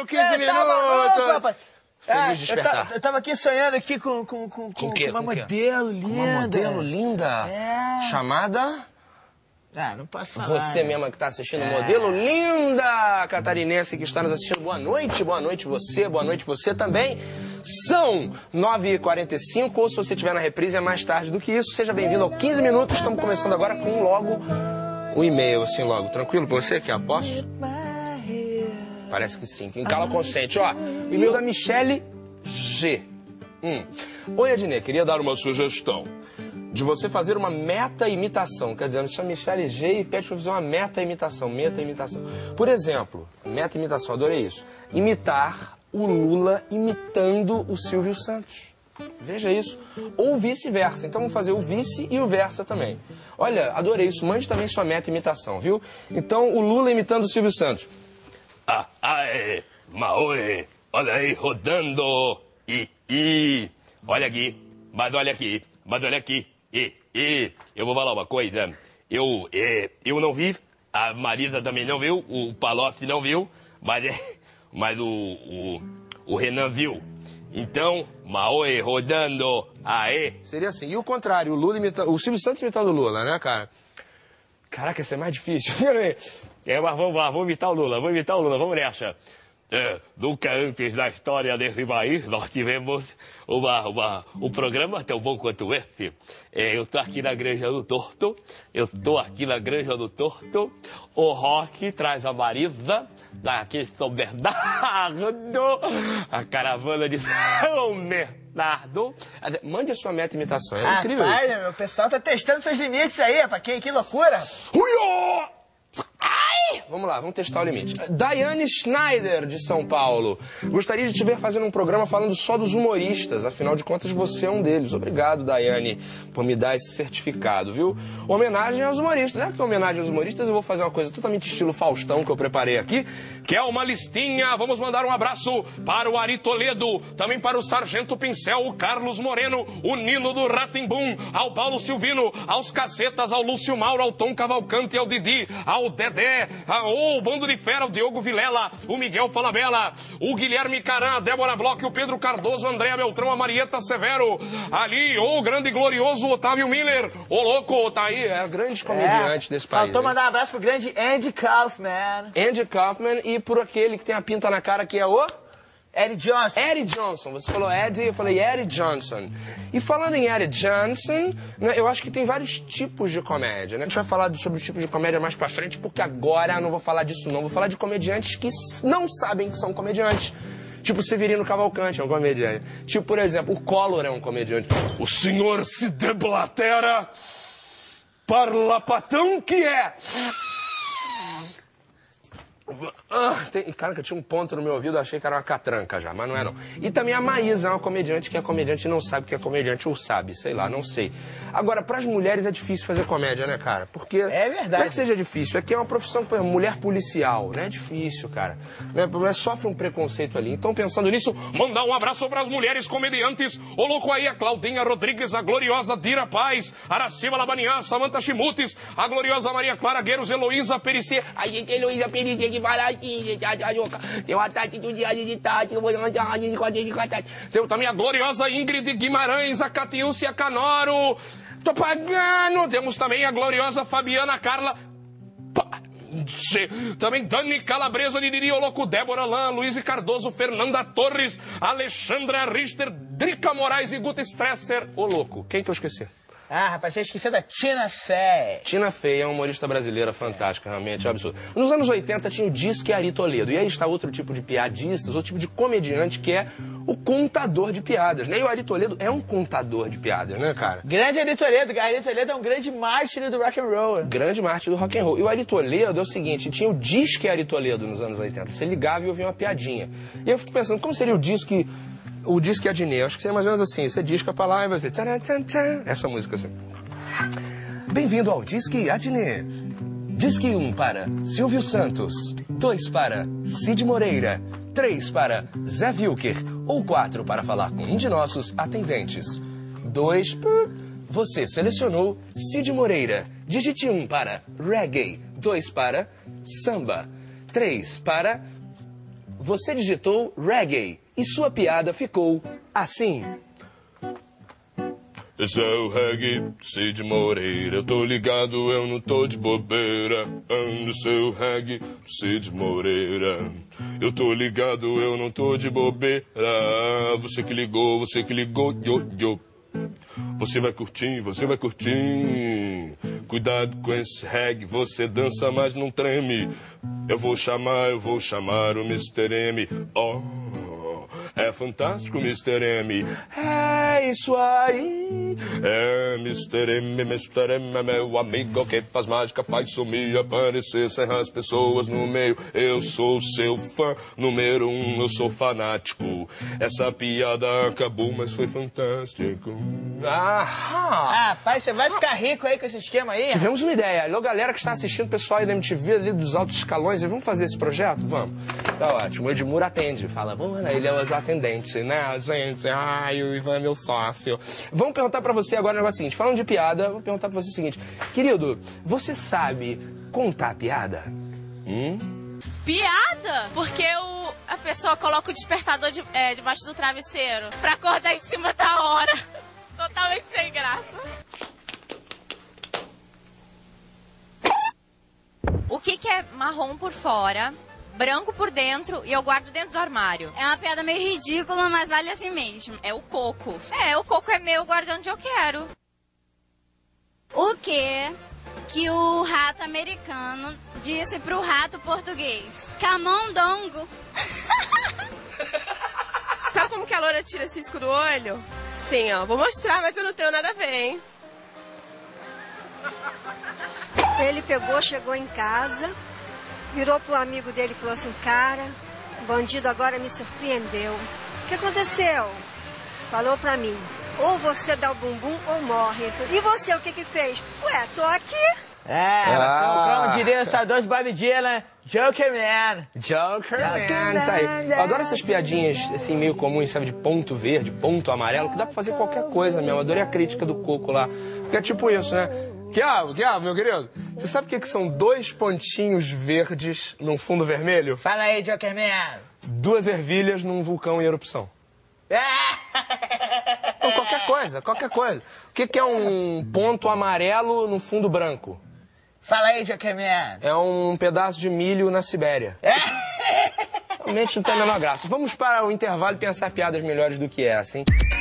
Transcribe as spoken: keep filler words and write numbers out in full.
meu quinze É, minutos! tá maluco, rapaz. Feliz Ah, despertar. eu, ta, eu tava aqui sonhando aqui com, com, com, Com, com quê? uma com modelo quê? linda. Com uma modelo linda? É. Chamada... Ah, não posso falar. Você né? mesma que está assistindo, É. modelo linda catarinense que está nos assistindo. Boa noite, boa noite você, boa noite você também. São nove e quarenta e cinco, ou se você estiver na reprise é mais tarde do que isso. Seja bem-vindo ao quinze minutos. Estamos começando agora com logo um e-mail, assim, logo. Tranquilo pra você, que é aposto? Parece que sim. Quem cala consente. Ó, e-mail da Michele G. Hum. Oi, Adnê, queria dar uma sugestão de você fazer uma meta-imitação. Quer dizer, ela chama Michele G e pede para fazer uma meta-imitação. Meta-imitação. Por exemplo, meta-imitação, adorei isso. Imitar o Lula imitando o Silvio Santos. Veja isso. Ou vice-versa. Então vamos fazer o vice e o versa também. Olha, adorei isso. Mande também sua meta-imitação, viu? Então, o Lula imitando o Silvio Santos. Ah, aê, maoê, olha aí, rodando. E, e, olha aqui, mas olha aqui, mas olha aqui. E, e, eu vou falar uma coisa. Eu, é, eu não vi, a Marisa também não viu, o Palocci não viu, mas, é, mas o, o, o Renan viu. Então, maoê, rodando, aê. Seria assim. E o contrário, o Lula imita... o Silvio Santos imitando o Lula, né, cara? Caraca, isso é mais difícil. É, mas vamos lá, vamos imitar o Lula, vamos imitar o Lula, vamos nessa. É, nunca antes da história desse país nós tivemos uma, uma, um programa tão bom quanto esse. É, eu estou aqui na Granja do Torto, eu estou aqui na Granja do Torto, o Rock traz a Marisa, daqui em São Bernardo, a caravana de São Bernardo. Mande a sua meta-imitação, é incrível Rapaz, isso. meu, o pessoal tá testando seus limites aí, rapaz. Que, que loucura. Uiô! Ai! Vamos lá, vamos testar o limite. Daiane Schneider, de São Paulo. Gostaria de te ver fazendo um programa falando só dos humoristas. Afinal de contas, você é um deles. Obrigado, Daiane, por me dar esse certificado, viu? Homenagem aos humoristas. É que homenagem aos humoristas, eu vou fazer uma coisa totalmente estilo Faustão que eu preparei aqui, que é uma listinha. Vamos mandar um abraço para o Ari Toledo, também para o Sargento Pincel, o Carlos Moreno, o Nino do Ratimbum, ao Paulo Silvino, aos Cacetas, ao Lúcio Mauro, ao Tom Cavalcante, ao Didi, ao Dedé, ao Bando de Fera, o Diogo Vilela, o Miguel Falabella, o Guilherme Caran, a Débora Bloch, o Pedro Cardoso, a Andréa Beltrão, a Marieta Severo, ali, o grande e glorioso Otávio Miller, o louco, tá aí, é grande comediante É, desse país. faltou né? mandar um abraço pro grande Andy Kaufman. Andy Kaufman e por aquele que tem a pinta na cara que é o... Eddie Johnson. Eddie Johnson. Você falou Eddie, eu falei Eddie Johnson. E falando em Eddie Johnson, né, eu acho que tem vários tipos de comédia, né? A gente vai falar sobre os tipos de comédia mais pra frente, porque agora eu não vou falar disso não. Vou falar de comediantes que não sabem que são comediantes. Tipo Severino Cavalcante é um comediante. Tipo, por exemplo, o Collor é um comediante. O senhor se deblatera parlapatão que é... Ah, tem, cara, que eu tinha um ponto no meu ouvido, eu achei que era uma catranca já, mas não é não. E também a Maísa é uma comediante que é comediante e não sabe que é comediante, ou sabe, sei lá, não sei. Agora, pras mulheres é difícil fazer comédia, né, cara? Porque... É verdade. Não é que seja difícil, é que é uma profissão, por exemplo, mulher policial, né? É difícil, cara. Né? Mas sofre um preconceito ali. Então, pensando nisso, mandar um abraço para as mulheres comediantes. O louco aí, a Claudinha Rodrigues, a gloriosa Dira Paz, Araciba Labanian, Samantha Chimutes, a gloriosa Maria Clara Gueiros, Heloísa Perissé. A gente, Heloísa Perissé, que fala assim, gente, tem uma tarde do dia de tarde, eu vou dar uma de quatro de quatro. Tem também a gloriosa Ingrid Guimarães, a Catiúcia Canoro. Tô pagando. Temos também a gloriosa Fabiana Carla. Também Dani Calabresa, Didiri, o louco, Débora Lan, Luiz Cardoso, Fernanda Torres, Alexandra Richter, Drica Moraes e Guta Stresser, o louco. Quem que eu esqueci? Ah, rapaz, você esqueceu da Tina Fey. Tina Fey é uma humorista brasileira fantástica, realmente, é um absurdo. Nos anos oitenta tinha o Disque Ari Toledo. E aí está outro tipo de piadistas, outro tipo de comediante, que é o contador de piadas, né? E o Ari Toledo é um contador de piadas, né, cara? Grande Ari Toledo. Ari Toledo é um grande mártir do rock and roll. Grande mártir do rock and roll. E o Ari Toledo é o seguinte, tinha o Disque Ari Toledo nos anos oitenta. Você ligava e ouvia uma piadinha. E eu fico pensando, como seria o Disque... O Disque Adnê? Acho que seria mais ou menos assim. Você disca pra lá e vai ser... Essa música assim. Bem-vindo ao Disque Adnê. Disque um para Silvio Santos. dois para Cid Moreira. três para Zé Wilker. Ou quatro para falar com um de nossos atendentes. dois... Você selecionou Cid Moreira. Digite um para reggae. dois para samba. três para você digitou reggae e sua piada ficou assim. Eu sou o reggae, Cid Moreira, eu tô ligado, eu não tô de bobeira. Eu sou o reggae, Cid Moreira, eu tô ligado, eu não tô de bobeira. Você que ligou, você que ligou, yo, yo. Você vai curtir, você vai curtir. Cuidado com esse reggae, você dança, mas não treme. Eu vou chamar, eu vou chamar o mister M. Oh, é fantástico, mister M. É isso aí. É, mister M, mister M é meu amigo que faz mágica, faz sumir, aparecer, serrar as pessoas no meio. Eu sou seu fã número um, eu sou fanático. Essa piada acabou, mas foi fantástico. Aham. Ah, pai, você vai ficar rico aí com esse esquema aí? Tivemos uma ideia. Alô, galera que está assistindo, pessoal aí da M T V, ali dos altos escalões, e vamos fazer esse projeto? Vamos. Tá ótimo. O Edmur atende. Fala, vamos lá, ele é os atendentes, né, gente? Ai, o Ivan é meu sócio. Vamos perguntar pra você agora o negócio seguinte. Falando de piada, vou perguntar pra você o seguinte. Querido, você sabe contar piada? Hum? Piada? Porque o, a pessoa coloca o despertador de, é, debaixo do travesseiro pra acordar em cima da hora. Totalmente sem graça. O que, que é marrom por fora, branco por dentro e eu guardo dentro do armário? É uma piada meio ridícula, mas vale assim mesmo. É o coco. É, o coco é meu, eu guardo onde eu quero. O que que o rato americano disse pro rato português? Camundongo. Sabe como que a loura tira cisco do olho? Sim, ó. Vou mostrar, mas eu não tenho nada a ver, hein? Ele pegou, chegou em casa, virou pro amigo dele e falou assim, cara, o bandido agora me surpreendeu. O que aconteceu? Falou pra mim, ou você dá o bumbum ou morre. E você, o que que fez? Ué, tô aqui. É, Ah. como diria o saudoso Bob Dylan, Joker Man. Joker, Joker Man, tá aí. Man. Eu adoro essas piadinhas, assim, meio comuns, sabe, de ponto verde, ponto amarelo, que dá pra fazer qualquer coisa mesmo. Eu adorei a crítica do Coco lá. Porque é tipo isso, né? Quiabo, Quiabo, meu querido, você sabe o que que são dois pontinhos verdes num fundo vermelho? Fala aí, Joker Man. Duas ervilhas num vulcão em erupção. Então, qualquer coisa, qualquer coisa. O que que é um ponto amarelo no fundo branco? Fala aí, Joker Man. É um pedaço de milho na Sibéria. Realmente não tem a menor graça. Vamos para o intervalo e pensar piadas melhores do que essa, hein?